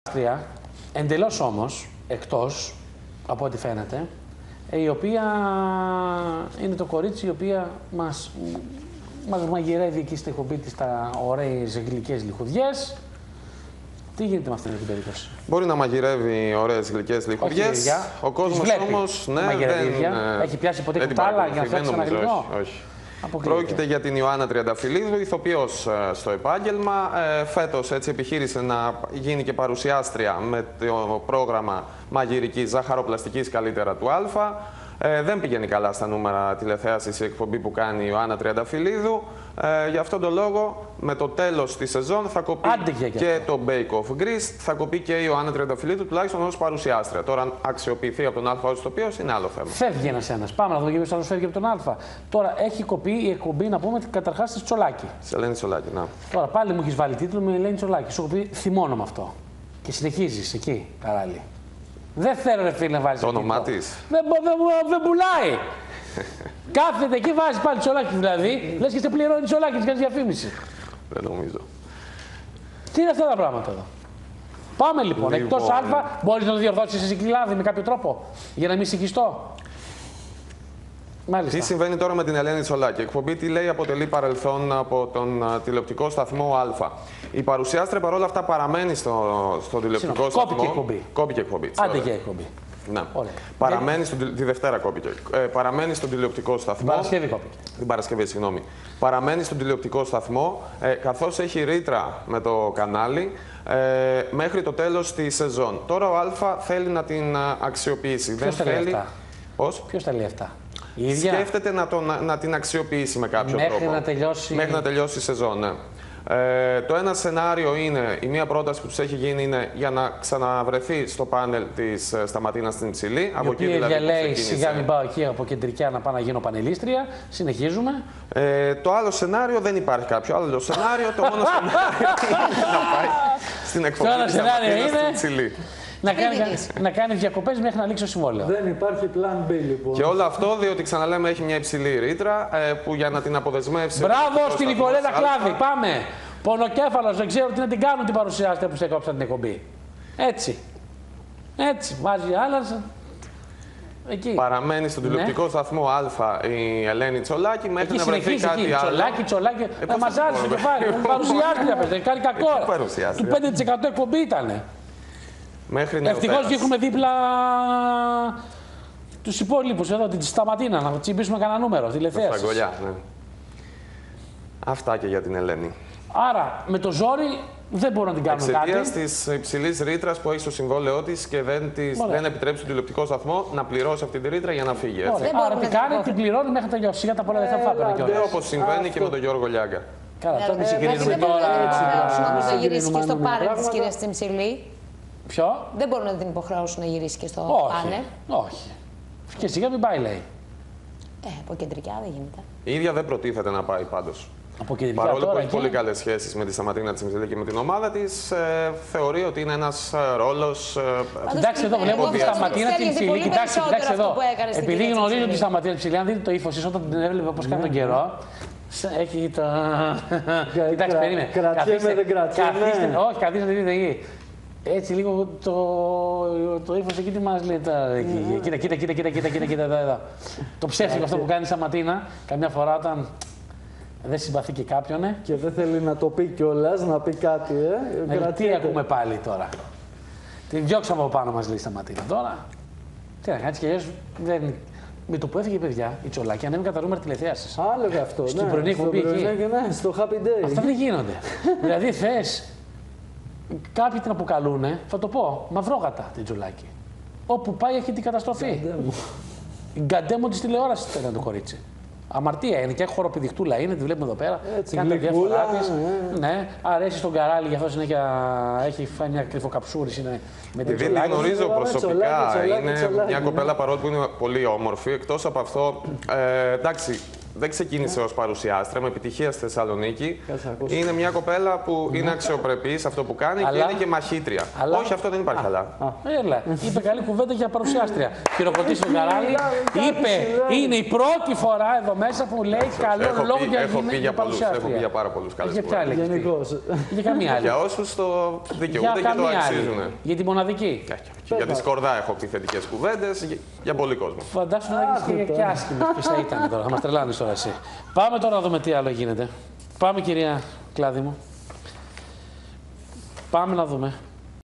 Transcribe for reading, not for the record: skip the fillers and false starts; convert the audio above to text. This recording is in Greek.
Εντελώς όμως, εκτός από ό,τι φαίνεται, η οποία είναι το κορίτσι η οποία μας μαγειρεύει εκεί στην εκπομπή της τα ωραίες γλυκές λιχουδιές. Τι γίνεται με αυτήν την περίπτωση? Μπορεί να μαγειρεύει ωραίες γλυκές λιχουδιές. Ο κόσμος όμως έχει πιάσει ποτέ κουτάλα για να φτιάξει ένα γλυκό? Όχι. Πρόκειται για την Ιωάννα Τριανταφυλλίδου, ηθοποιός στο επάγγελμα. Φέτος έτσι επιχείρησε να γίνει και παρουσιάστρια με το πρόγραμμα μαγειρικής ζαχαροπλαστικής καλύτερα του Α. Δεν πηγαίνει καλά στα νούμερα τηλεθέασης η εκπομπή που κάνει η Ιωάννα Τριανταφυλλίδου. Γι' αυτόν τον λόγο, με το τέλος της σεζόν θα κοπεί και το Bake Off Greece, θα κοπεί και η Ιωάννα Τριανταφυλλίδου, τουλάχιστον ως παρουσιάστρια. Τώρα, αν αξιοποιηθεί από τον Α ως ηθοποιός, είναι άλλο θέμα. Φεύγει ένας. Πάμε να δούμε ποιος άλλος φεύγει από τον Α. Τώρα, έχει κοπεί η εκπομπή, να πούμε, καταρχάς της Τσολάκη. Σε Ελένη Τσολάκη, να. Τώρα, πάλι μου έχεις βάλει τίτλο με Ελένη Τσολάκη. Σου έχω πει, θυμώνω με αυτό. Και συνεχίζεις εκεί, παράλληλα. Δεν θέλω, ρε φίλε, να βάλεις το όνομά της. Δεν πουλάει. Κάθεται εκεί, βάζει πάλι Τσολάκη δηλαδή. Λες και σε πληρώνει Τσολάκη, της κάνεις διαφήμιση. Δεν νομίζω. Τι είναι αυτά τα πράγματα εδώ? Πάμε λοιπόν. Εκτός Α, μπορείς να το διορθώσεις εσύ, Κυκλάδη, με κάποιο τρόπο, για να μην συγχυστώ? Μάλιστα. Τι συμβαίνει τώρα με την Ελένη Τσολάκη? Η εκπομπή, τι λέει, αποτελεί παρελθόν από τον τηλεοπτικό σταθμό Α. Η παρουσιάστρια παρόλα αυτά παραμένει στο τηλεοπτικό σταθμό. Κόπηκε εκπομπή. Κόπηκε εκπομπή. Άντε και εκπομπή. Ναι. Παραμένει τη Δευτέρα κόπηκε. Παραμένει στον τηλεοπτικό σταθμό. Την Παρασκευή κόπηκε. Την Παρασκευή, συγγνώμη. Παραμένει στον τηλεοπτικό σταθμό, καθώς έχει ρήτρα με το κανάλι μέχρι το τέλος της σεζόν. Τώρα ο Α θέλει να την αξιοποιήσει. Ποιος τα λέει αυτά? Πώς? Ποιος τα λέει αυτά? Η ίδια? Σκέφτεται να την αξιοποιήσει με κάποιο τρόπο. Μέχρι να τελειώσει η σεζόν, ναι. Το ένα σενάριο είναι, η μία πρόταση που τους έχει γίνει είναι για να ξαναβρεθεί στο πάνελ της Σταματίνα στην Υψηλή. Η οποία δηλαδή λέει σιγά μην πάω εκεί από κεντρικά να πάω να γίνω πανελίστρια. Συνεχίζουμε. Το άλλο σενάριο δεν υπάρχει κάποιο άλλο σενάριο. Το μόνο σενάριο είναι να πάει στην εκπομπή της Σταματίνα στην Υψηλή. Να κάνει διακοπές μέχρι να λήξει το συμβόλαιο. Δεν υπάρχει plan B, λοιπόν. Και όλο αυτό διότι, ξαναλέμε, έχει μια υψηλή ρήτρα που για να την αποδεσμεύσει. Μπράβο στην Νικολέτα Κλάδη. Πάμε. Πονοκέφαλος, δεν ξέρω τι να την κάνουν την παρουσιάστρια που σε έκοψαν την εκπομπή. Έτσι. Έτσι. Βάζει άλλα. Εκεί. Παραμένει στον τηλεοπτικό σταθμό Α η Ελένη Τσολάκη μέχρι να βρεθεί κάτι άλλο. Τσολάκη. Θα μαζάρει το κεφάλι. Παρουσιάστρια, παιδί. Κάνει κακό. Το 5% εκπομπή ήταν. Ευτυχώς και έχουμε δίπλα τους υπόλοιπους εδώ, τη Σταματίνα, να τσιμπήσουμε κανένα νούμερο τηλεθέασης. Ναι. Αυτά και για την Ελένη. Άρα με το ζόρι δεν μπορούν να την κάνουν κάτι. Εξαιτίας της υψηλής ρήτρας που έχει στο συμβόλαιό της και δεν επιτρέπει στον τηλεοπτικό σταθμό να πληρώσει αυτή τη ρήτρα για να φύγει. Έτσι. Άρα τι κάνει, την πληρώνει μέχρι να τελειώσει. Για τα πολλά δεν θα φάπαινε κιόλας. Όπως συμβαίνει και με τον Γιώργο Λιάγκα. Καλά, τώρα μην συγκρίνουμε τώρα. Να γυρίσει και στο πάνελ της κυρίας Τσιμψηλή. Ποιο? Δεν μπορούν να την υποχρεώσουν να γυρίσει και στο πάνελ. Όχι. Και σιγά μην πάει, λέει. Από κεντρικά δεν γίνεται. Η ίδια δεν προτίθεται να πάει πάντως. Παρόλο που έχει πολύ καλές σχέσεις με τη Σταματίνα Τσιμψηλή και με την ομάδα της, θεωρεί ότι είναι ένας ρόλος. Κοιτάξτε εδώ, βλέπω τη Σταματίνα Τσιμψηλή. Κοιτάξτε εδώ. Επειδή γνωρίζω τη Σταματίνα Τσιμψηλή, αν δείτε το ύφος της όταν την έβλεπε όπως κάνει τον καιρό. Έχει το. Κοιτάξτε, περίμενε. Κρατιέμαι, δεν κρατιέμαι. Όχι, καθίστε, δείτε εκεί. Έτσι λίγο το ύφος εκεί τι μας λέει τώρα. Κοίτα εδώ. Το ψεύτικο αυτό που κάνει η Σταματίνα, καμιά φορά όταν δεν συμπαθεί και κάποιον. Και δεν θέλει να το πει κιόλας, να πει κάτι, Τι ακούμε πάλι τώρα. Την διώξαμε από πάνω μας, λέει η Σταματίνα τώρα. Τι να κάνει, και αλλιώς δεν. Με το που έφυγε, παιδιά, η Τσολάκη ανέβηκε τα νούμερα τηλεθέασης. Άλλο αυτό. Στην πρωινή εκπομπή εκεί. Ναι, στο Happy Day. Αυτά δεν γίνονται. Δηλαδή θες. Κάποιοι την αποκαλούνε, θα το πω, μαυρόγατα την Τσολάκη. Όπου πάει έχει την καταστροφή. Η γκαντέμο της τηλεόρασης ήταν το κορίτσι. Αμαρτία είναι και χοροπηδιχτούλα είναι, τη βλέπουμε εδώ πέρα. Κάνει τα διάφορά της. Ναι, αρέσει στον Καράλι, γι' αυτό συνέχεια έχει φάει μια κρυφοκαψούρηση με την Τσολάκη. Την γνωρίζω προσωπικά. Είναι μια κοπέλα παρότι που είναι πολύ όμορφη. Εκτός από αυτό, εντάξει, δεν ξεκίνησε ως παρουσιάστρια, με επιτυχία στη Θεσσαλονίκη. Κάτσε, Είναι μια κοπέλα που είναι αξιοπρεπή σε αυτό που κάνει και είναι και μαχήτρια. Όχι, αυτό δεν υπάρχει καλά. Έλα, είπε καλή κουβέντα για παρουσιάστρια. Χειροκροτήσει τον Καράλη. Είπε, είναι η πρώτη φορά εδώ μέσα που λέει καλό λόγο για παρουσιάστρια. Έχω πει για πάρα πολλούς καλές Για ποια άλλη? Για καμία άλλη. Για όσους το δικαιούνται και το αξίζουν. Για τη μοναδική. Για τη Σκορδά έχω πει θετικές κουβέντες, για πολύ κόσμο. Φαντάσου να έχεις και άσχημες. Ποιος θα ήταν τώρα, θα μας τρελάνεις τώρα εσύ. Πάμε τώρα να δούμε τι άλλο γίνεται. Πάμε, κυρία Κλάδη μου. Πάμε να δούμε.